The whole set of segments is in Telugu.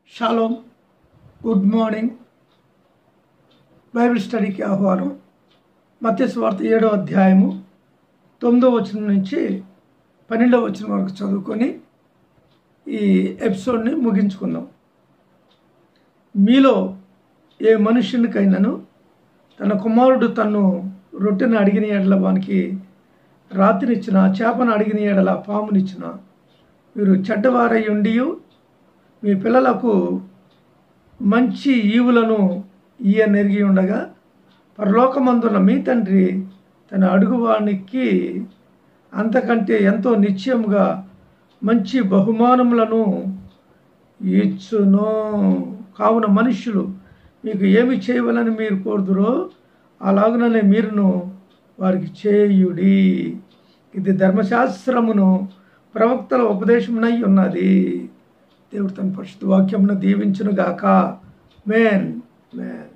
Shalom, good morning. బైబిల్ స్టడీకి ఆహ్వానం. మత్తయి సువార్త 7వ అధ్యాయము 9వ వచనం నుంచి 12వ వచనం వరకు చదువుకొని ఈ ఎపిసోడ్ని ముగించుకుందాం. మీలో ఏ మనుష్యునికైనాను తన కుమారుడు తన్ను రొట్టెను అడిగిన ఎడల వానికి రాత్రినిచ్చిన, చేపను అడిగిన ఎడల పామునిచ్చిన, మీరు చెడ్డవారై ఉండి మీ పిల్లలకు మంచి ఈవులను నెరిగి ఉండగా పరలోకమందున్న మీ తండ్రి తన అడుగువానికి అంతకంటే ఎంతో నిశ్చయముగా మంచి బహుమానములను ఇచ్చును. కావున మనుష్యులు మీకు ఏమి చేయవలని మీరు కోరుదురో అలాగుననే మీరును వారికి చేయుడి. ఇది ధర్మశాస్త్రమును ప్రవక్తల ఉపదేశమునై ఉన్నది. దేవుడు తన పరిశుద్ధ వాక్యమును దీవించును గాక. మేన్ మేన్.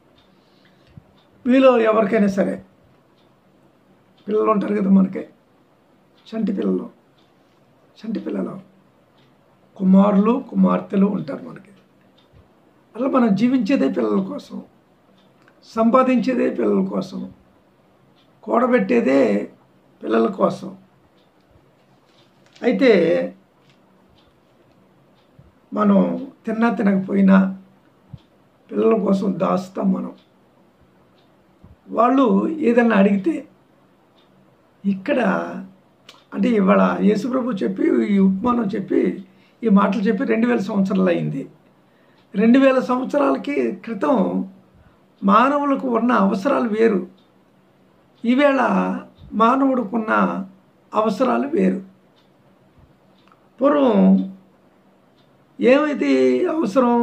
మీలో ఎవరికైనా సరే పిల్లలు ఉంటారు కదా, మనకి చంటి పిల్లలు కుమారులు కుమార్తెలు ఉంటారు మనకి. అలా మనం జీవించేదే పిల్లల కోసం, సంపాదించేదే పిల్లల కోసం, కూడబెట్టేదే పిల్లల కోసం. అయితే మనం తిన్నా తినకపోయినా పిల్లల కోసం దాస్తాం మనం. వాళ్ళు ఏదన్నా అడిగితే ఇక్కడ అంటే ఇవాళ యేసుప్రభు చెప్పి ఈ ఉపమానం చెప్పి ఈ మాటలు చెప్పి 2000 సంవత్సరాలు అయింది. 2000 సంవత్సరాలకి క్రితం మానవులకు ఉన్న అవసరాలు వేరు, ఈవేళ మానవుడికున్న అవసరాలు వేరు. పూర్వం ఏమైతే అవసరం?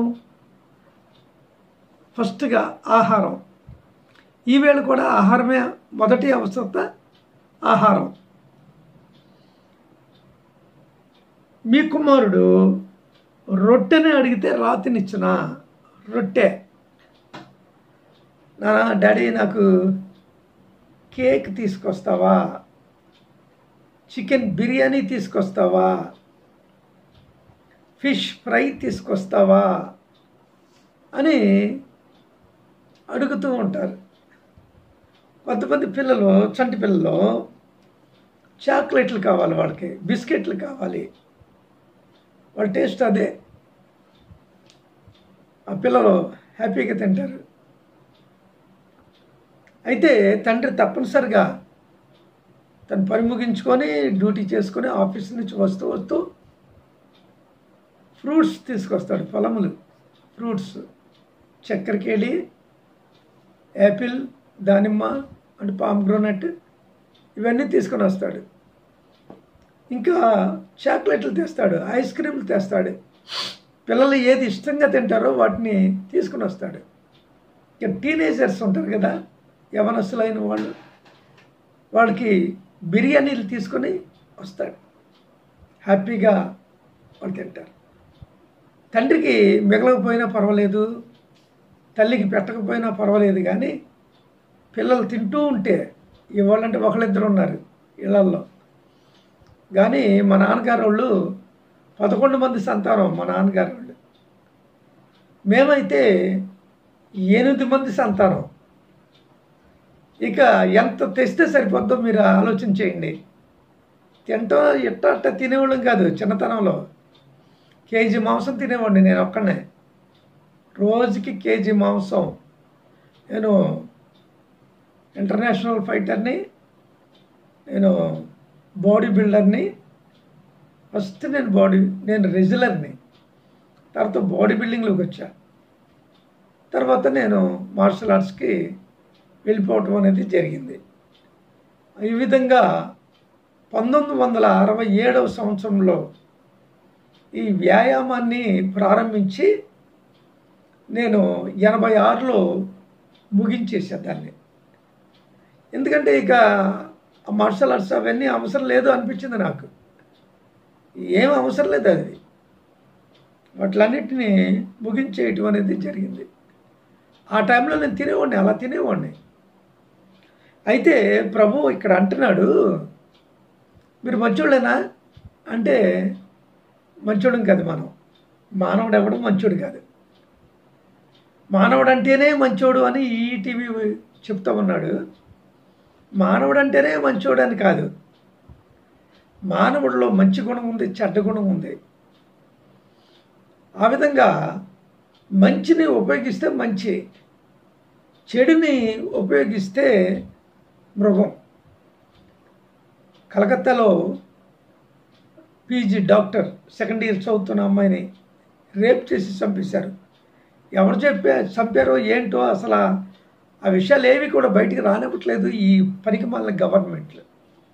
ఫస్ట్గా ఆహారం. ఈవేళ కూడా ఆహారమే మొదటి అవసరత, ఆహారం. మీ కుమారుడు రొట్టెని అడిగితే రాతినిచ్చిన, రొట్టె. డాడీ నాకు కేక్ తీసుకొస్తావా, చికెన్ బిర్యానీ తీసుకొస్తావా, ఫిష్ ఫ్రై తీసుకొస్తావా అని అడుగుతూ ఉంటారు. కొంతమంది పిల్లలు, చంటి పిల్లలు చాక్లెట్లు కావాలి, వాళ్ళకి బిస్కెట్లు కావాలి, వాళ్ళ టేస్ట్ అదే. ఆ పిల్లలు హ్యాపీగా తింటారు. అయితే తండ్రి తప్పనిసరిగా తను పని ముగించుకొని డ్యూటీ చేసుకొని ఆఫీస్ నుంచి వస్తూ ఫ్రూట్స్ తీసుకొస్తాడు. ఫలములు, ఫ్రూట్స్, చక్కెరకేళి, యాపిల్, దానిమ్మ అండ్ పామ్గ్రోనట్ ఇవన్నీ తీసుకొని వస్తాడు. ఇంకా చాక్లెట్లు తెస్తాడు, ఐస్ క్రీమ్లు తెస్తాడు. పిల్లలు ఏది ఇష్టంగా తింటారో వాటిని తీసుకుని వస్తాడు. ఇక టీనేజర్స్ ఉంటారు కదా, యవనస్తులైన వాళ్ళు, వాళ్ళకి బిర్యానీలు తీసుకొని వస్తాడు. హ్యాపీగా వాళ్ళు తింటారు. తండ్రికి మిగలకపోయినా పర్వాలేదు, తల్లికి పెట్టకపోయినా పర్వాలేదు, కానీ పిల్లలు తింటూ ఉంటే, ఇవాళంటే ఒకళ్ళిద్దరు ఉన్నారు ఇళ్ళల్లో, కానీ మా నాన్నగారు వాళ్ళు 11 మంది సంతానం. మా నాన్నగారు వాళ్ళు, మేమైతే 8 మంది సంతానం. ఇక ఎంత తెస్తే సరిపోద్దో మీరు ఆలోచన చేయండి. తింటాం ఇట్ట తినేవాళ్ళం కాదు. చిన్నతనంలో కేజీ మాంసం తినేవాడిని నేను ఒక్కనే. రోజుకి కేజీ మాంసం. నేను ఇంటర్నేషనల్ ఫైటర్ని, నేను బాడీ బిల్డర్ని. ఫస్ట్ నేను రెజ్యులర్ని, తర్వాత బాడీ బిల్డింగ్లోకి వచ్చా. తర్వాత నేను మార్షల్ ఆర్ట్స్కి వెళ్ళిపోవటం అనేది జరిగింది. ఈ విధంగా 1967వ సంవత్సరంలో ఈ వ్యాయామాన్ని ప్రారంభించి నేను 86లో ముగించేసేదాన్ని. ఎందుకంటే ఇక మార్షల్ ఆర్ట్స్ అవన్నీ అవసరం లేదు అనిపించింది నాకు. ఏం అవసరం లేదు, అది వాటిలన్నిటినీ ముగించేయటం అనేది జరిగింది. ఆ టైంలో నేను తినేవాడిని, అలా తినేవాడిని. అయితే ప్రభు ఇక్కడ అంటున్నాడు, మీరు మంచోళ్ళేనా అంటే మంచోళ్ళం కదా మనం. మానవుడు ఎవడు మంచోడు కాదు. మానవుడు అంటేనే మంచోడు అని ఈటీవీ చెప్తా ఉన్నాడు. మానవుడు అంటేనే మంచోడు అని కాదు. మానవుడిలో మంచి గుణం ఉంది, చెడ్డ గుణం ఉంది. ఆ విధంగా మంచిని ఉపయోగిస్తే మంచి, చెడుని ఉపయోగిస్తే మృగం. కలకత్తాలో పీజీ డాక్టర్ సెకండ్ ఇయర్ చదువుతున్న అమ్మాయిని రేప్ చేసి చంపేశారు. ఎవరు చంపారో ఏంటో అసలు ఆ విషయాలు ఏవి కూడా బయటికి రానివ్వట్లేదు ఈ పనికిమాలిన గవర్నమెంట్లు.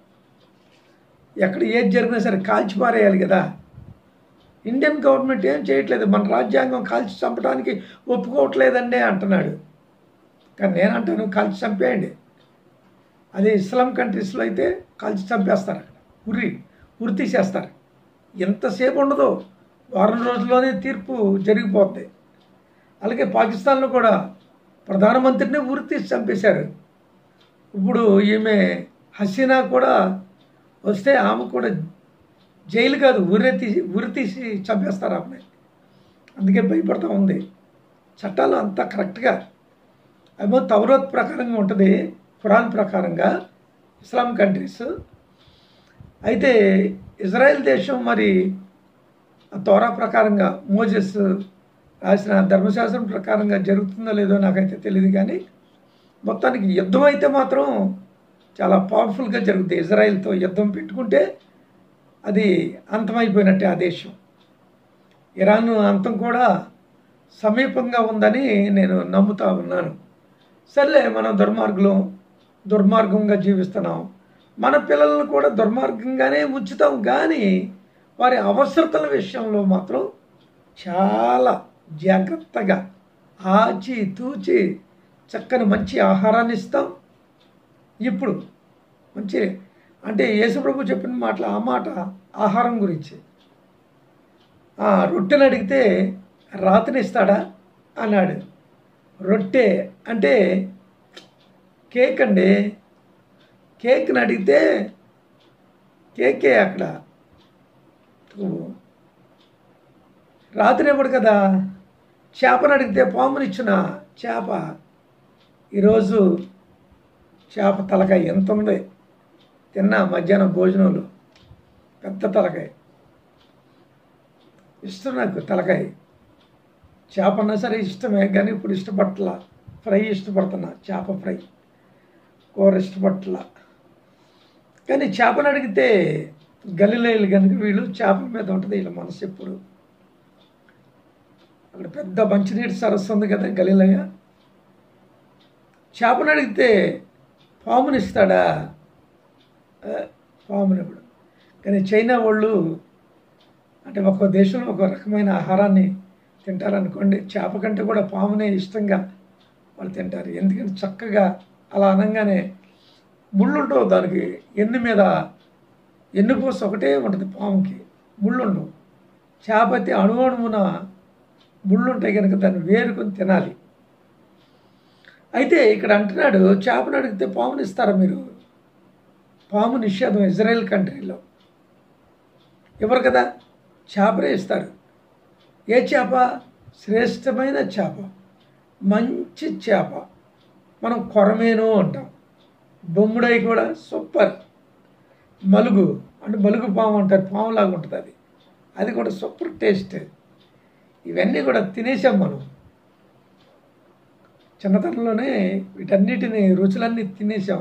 ఎక్కడ ఏది జరిగినా సరే కాల్చి పారేయాలి కదా. ఇండియన్ గవర్నమెంట్ ఏం చేయట్లేదు. మన రాజ్యాంగం కాల్చి చంపడానికి ఒప్పుకోవట్లేదండి అంటున్నాడు. కానీ నేను అంటాను, కాల్చి చంపేయండి. అదే ఇస్లాం కంట్రీస్లో అయితే కాల్చి చంపేస్తారు. అక్కడ ఉరి తీసేస్తారు. ఎంతసేపు ఉండదో, వారం రోజుల్లోనే తీర్పు జరిగిపోతుంది. అలాగే పాకిస్తాన్లో కూడా ప్రధానమంత్రిని ఉరి తీసి చంపేశారు. ఇప్పుడు ఈమె హసీనా కూడా వస్తే ఆమె కూడా జైలు కాదు, ఉరి తీసి చంపేస్తారు ఆమె. అందుకే భయపడుతూ ఉంది. చట్టాలు అంతా కరెక్ట్గా ఏమో తౌరాత్ ప్రకారంగా ఉంటుంది, ఖురాన్ ప్రకారంగా ఇస్లాం కంట్రీస్. అయితే ఇజ్రాయెల్ దేశం మరి తోరా ప్రకారంగా మోజెస్ రాసిన ధర్మశాస్త్రం ప్రకారంగా జరుగుతుందో లేదో నాకైతే తెలియదు. కానీ మొత్తానికి యుద్ధం అయితే మాత్రం చాలా పవర్ఫుల్గా జరుగుతుంది. ఇజ్రాయెల్తో యుద్ధం పెట్టుకుంటే అది అంతమైపోయినట్టే ఆ దేశం. ఇరాన్ అంతం కూడా సమీపంగా ఉందని నేను నమ్ముతా ఉన్నాను. సర్లే, మనం దుర్మార్గంగా జీవిస్తున్నాం. మన పిల్లలను కూడా దుర్మార్గంగానే ఉంచుతాం. కానీ వారి అవసరతల విషయంలో మాత్రం చాలా జాగ్రత్తగా ఆచి తూచి చక్కని మంచి ఆహారాన్ని ఇస్తాం. ఇప్పుడు మంచి అంటే యేసుప్రభు చెప్పిన మాటలు, ఆ మాట ఆహారం గురించి. రొట్టెని అడిగితే రాతిని ఇస్తాడా అన్నాడు. రొట్టె అంటే కేక్ అండి. కేక్ని అడిగితే కేకే అక్కడ, రాత్రి ఇవ్వడు కదా. చేపను అడిగితే పామునిచ్చిన చేప. ఈరోజు చేప తలకాయ ఎంత ఉంది తిన్నా మధ్యాహ్నం భోజనంలో, పెద్ద తలకాయ ఇష్టం నాకు. తలకాయ చేప అన్నా సరే ఇష్టమే, కానీ ఇప్పుడు ఇష్టపట్ల ఫ్రై ఇష్టపడుతున్నా. చేప ఫ్రై కూర ఇష్టపట్ల. కానీ చేపను అడిగితే గలిలయలు కనుక వీళ్ళు చేపల మీద ఉంటుంది వీళ్ళ మనసు ఎప్పుడు. అక్కడ పెద్ద మంచినీటి సరస్సు ఉంది కదా గలిలయ. చేపను అడిగితే పామునిస్తాడా? పామునివ్వడు. కానీ చైనా వాళ్ళు అంటే ఒక్కో దేశంలో ఒక రకమైన ఆహారాన్ని తింటారనుకోండి, చేప కంటే కూడా పామునే ఇష్టంగా వాళ్ళు తింటారు. ఎందుకంటే చక్కగా అలా అనగానే ముళ్ళుండవు దానికి. ఎన్నుపూస ఒకటే ఉంటుంది పాముకి, ముళ్ళుండవు. చేప అయితే అణువున ముళ్ళుంటాయి కనుక దాన్ని వేరుకొని తినాలి. అయితే ఇక్కడ అంటున్నాడు, చేపను అడిగితే పాముని ఇస్తారా మీరు? పాము నిషేధం ఇజ్రాయెల్ కంట్రీలో. ఎవరు కదా, చేపలే ఇస్తారు. ఏ చేప? శ్రేష్టమైన చేప, మంచి చేప. మనం కొరమేను అంటాం. బొమ్ముడై కూడా సూపర్. మలుగు అంటే మలుగు పాము అంటారు, పాములాగా ఉంటుంది అది కూడా సూపర్ టేస్ట్. ఇవన్నీ కూడా తినేసాం మనం చిన్నతనంలోనే. వీటన్నిటిని రుచులన్నీ తినేసాం.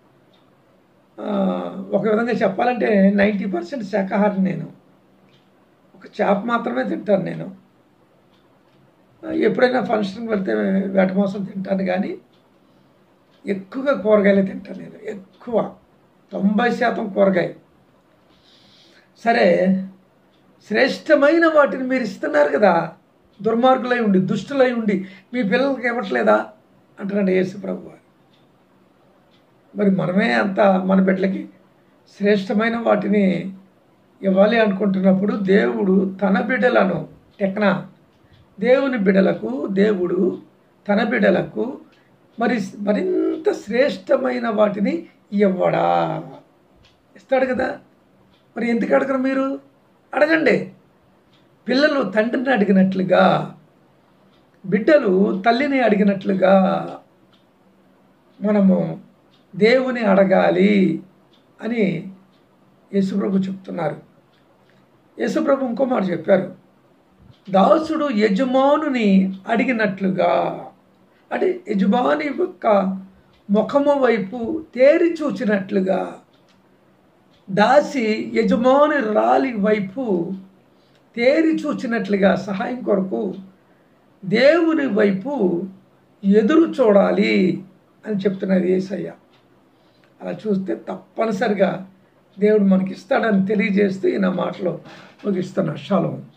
ఒక విధంగా చెప్పాలంటే 90% శాకాహారం నేను. ఒక చేప మాత్రమే తింటాను నేను. ఎప్పుడైనా ఫంక్షన్కి వెళ్తే వేట మాంసం తింటాను, కానీ ఎక్కువగా కూరగాయలే తింటాను నేను. ఎక్కువ 90% కూరగాయ. సరే, శ్రేష్టమైన వాటిని మీరు ఇస్తున్నారు కదా, దుర్మార్గులై ఉండి దుష్టులై ఉండి మీ పిల్లలకి ఇవ్వట్లేదా అంటున్నాడు యేసు ప్రభువు. మరి మనమే అంత మన బిడ్డలకి శ్రేష్టమైన వాటిని ఇవ్వాలి అనుకుంటున్నప్పుడు దేవుడు తన బిడ్డలను దేవుని బిడ్డలకు దేవుడు తన బిడ్డలకు మరింత శ్రేష్టమైన వాటిని ఇవ్వడా? ఇస్తాడు కదా. మరి ఎందుకు అడగరు మీరు? అడగండి. పిల్లలు తండ్రిని అడిగినట్లుగా, బిడ్డలు తల్లిని అడిగినట్లుగా మనము దేవుని అడగాలి అని యేసుప్రభు చెప్తున్నారు. యేసుప్రభు ఇంకో మాట చెప్పారు, దాసుడు యజమానుని అడిగినట్లుగా. అంటే యజమాని యొక్క ముఖము వైపు తేరి చూచినట్లుగా, దాసి యజమాని రాలి వైపు తేరి చూచినట్లుగా సహాయం కొరకు దేవుని వైపు ఎదురు చూడాలి అని చెప్తున్నది యేసయ్య. అలా చూస్తే తప్పనిసరిగా దేవుడు మనకి ఇస్తాడని తెలియజేస్తూ ఈ నా మాటలో ముగిస్తున్నా. షాలోమ్.